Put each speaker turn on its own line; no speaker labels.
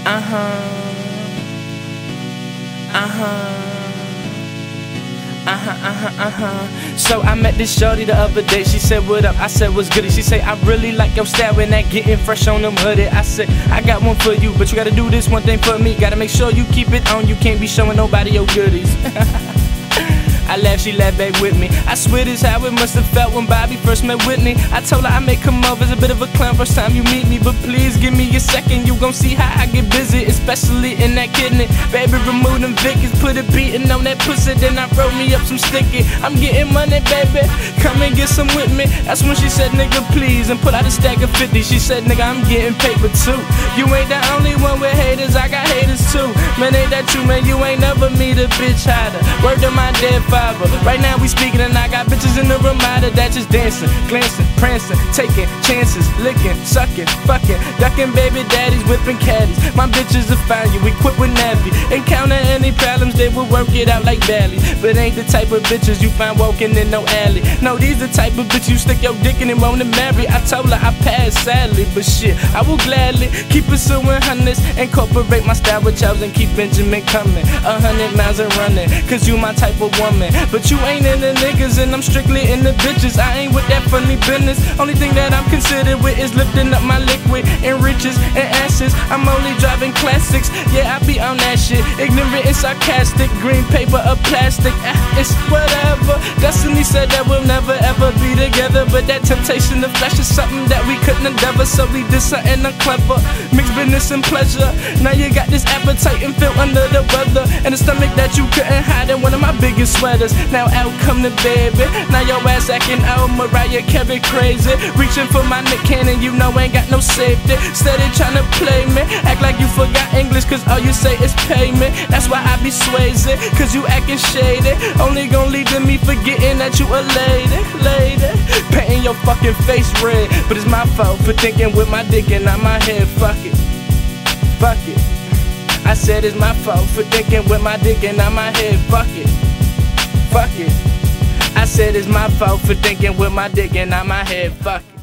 So I met this shorty the other day. She said, what up? I said, what's goody? She say, I really like your style when that getting fresh on them hoodie. I said, I got one for you, but you gotta do this one thing for me. Gotta make sure you keep it on. You can't be showing nobody your goodies. I laughed, she laughed back with me. I swear this how it must have felt when Bobby first met Whitney. I told her I may come over as a bit of a clown first time you meet me, but please give me a second, you gon' see how I get busy, especially in that kidney. Baby, remove them Vickies, put a beating on that pussy, then I roll me up some sticky. I'm getting money, baby, come and get some with me. That's when she said, nigga, please, and put out a stack of 50. She said, nigga, I'm getting paper too. You ain't the only one with haters, I got haters too. Man, ain't that you, man, you ain't never meet a bitch hotter. Word to my dead father. Right now we speaking and I got bitches in the Ramada that just dancing, glancing, prancing, taking chances, licking, sucking, fucking, ducking baby daddies, whipping caddies. My bitches will find you equipped with Navi. Encounter any problems, they will work it out like Valley. But ain't the type of bitches you find walking in no alley. No, these the type of bitch you stick your dick in and want to marry. I told her I passed sadly, but shit, I will gladly keep pursuing hundreds, incorporate my style with yours and keep Benjamin coming. 100 miles and running, cause you my type of woman. But you ain't in the niggas and I'm strictly in the bitches. I ain't with that funny business. Only thing that I'm considered with is lifting up my liquid and riches and asses. I'm only driving classics, yeah, I be on that shit. Ignorant and sarcastic, green paper or plastic, it's whatever. Destiny said that we'll never ever be together, but that temptation to flesh is something that we couldn't endeavor. So we did something clever, mixed business and pleasure. Now you got this appetite and feel under the weather, and a stomach that you couldn't hide in one of my biggest sweaters. Now out come the baby, now your ass acting out Mariah Carey crazy. Reaching for my Nick Cannon, you know ain't got no safety. Steady trying to play me, act like you forgot English, cause all you say is payment. That's why I be swayzy, cause you acting shady. Only gon' lead to me forgetting that you a lady. Painting your fucking face red, but it's my fault for thinking with my dick and not my head. Fuck it. I said it's my fault for thinking with my dick and not my head. Fuck it. I said it's my fault for thinking with my dick and not my head. Fuck it.